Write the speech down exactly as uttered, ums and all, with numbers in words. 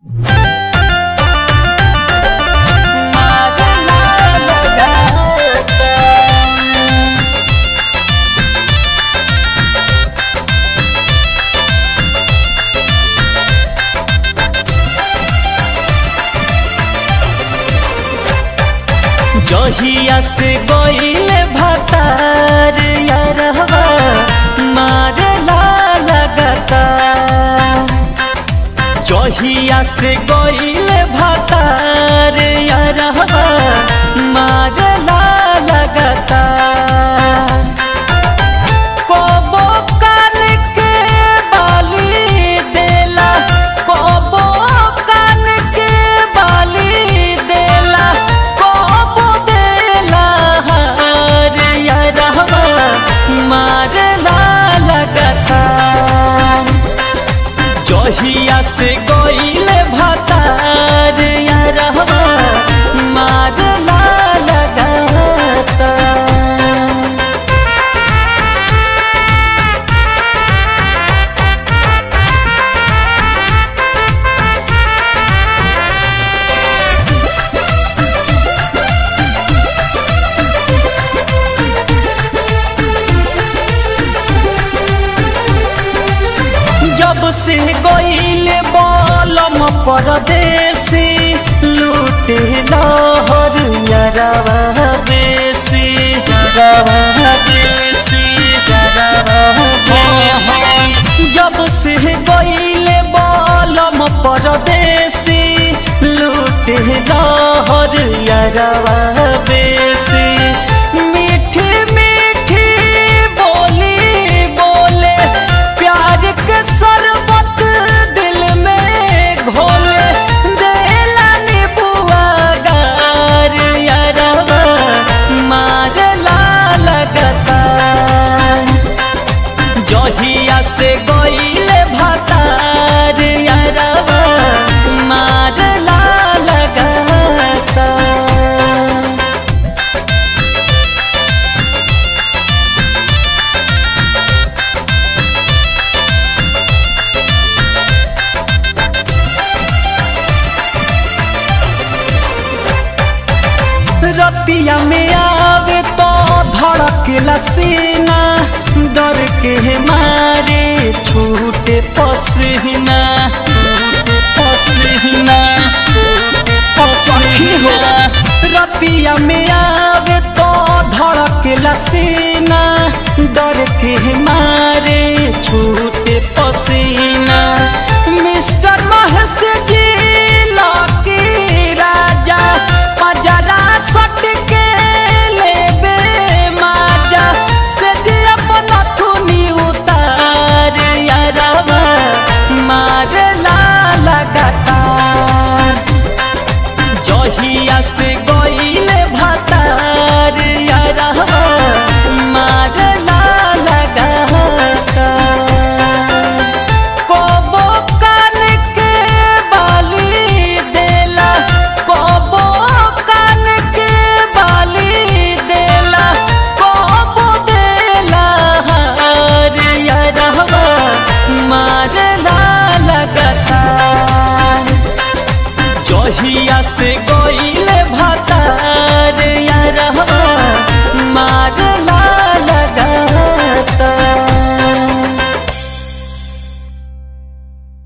जहिया से गइले भतार यारवा मारला लगता। जहिया से गइले भतार यारवा मारला लगता। कबो कान के बाली देला, कबो कान के बाली देला, कबो देला हार यारवा मारला लगता। जहिया से गइले भतार यारवा मारला लगता। जब से गइले बलम परदेसी लूटे लहर यारवा बेसी, यारवा बेसी, यारवा बेसी। जब से गइले बलम परदेसी लूटे लहर यारवा बेसी। मीठी मीठी बोली बोले प्यार के शरबत दिल में घोले देला नीबुआ गार यारवा मारला लगता। जहिया से गइले भतार यारवा मारला लगता। रतिया में आवे तो धड़केला सीना, डर के मारे छूटे पसीना, पसीना सखी हो। रतिया में आवे तो धड़केला सीना, डर के मारे छूटे